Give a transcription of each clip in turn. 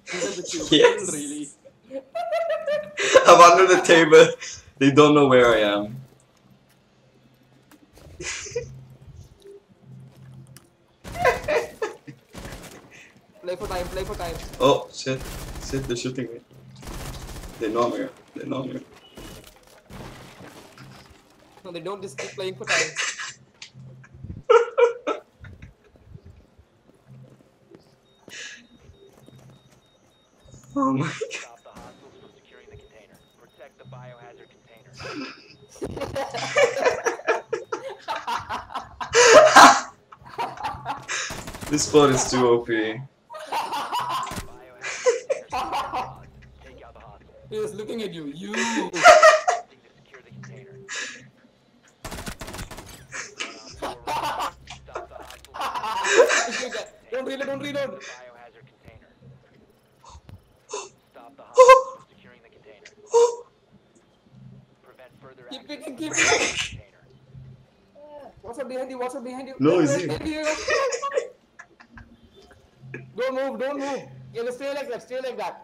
Under the cubicle, Yes. really? I'm under the table. They don't know where I am. Play for time, play for time. Oh shit. Shit, they're shooting me. They know me. They know me. No, they don't, just keep playing for time. Oh my god. Stop the hostiles from securing the container. Protect the biohazard container. This spot is too OP. Biohazard container secured. Take out the hostiles. He was looking at you. You. Proceeding to secure the container. Stop the hostiles. Don't reload, don't reload. Biohazard container. Stop the hostiles from securing the container. Prevent further Keep access picking, to keep the picking. container. What's up behind you? What's up behind you? No, Wait, is wait, he? wait, wait. Don't move, don't move. Yeah, just stay like that, stay like that.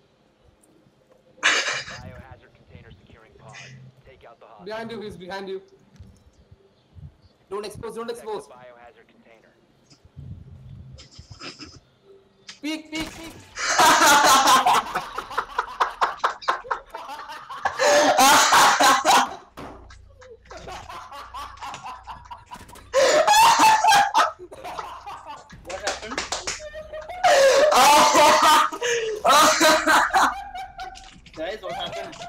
Biohazard container securing pod. Take out the hostiles. Behind you, he's behind you. Don't expose, don't Protect expose. the biohazard container. Peek, peek, peek.